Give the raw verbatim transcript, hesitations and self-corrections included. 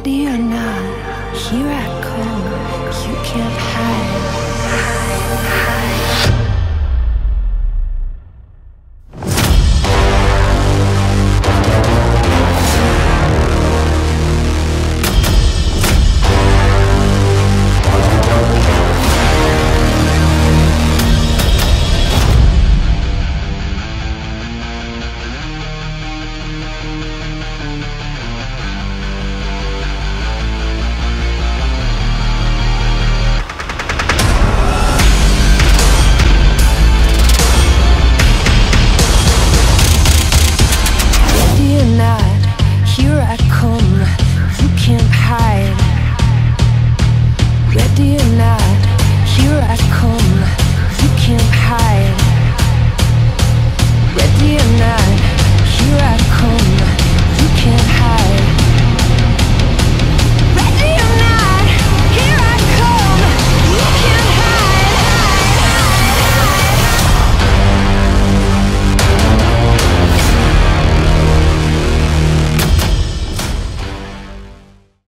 Ready or not, here I come. You can't hide. Ready or not, here I come. You can't hide.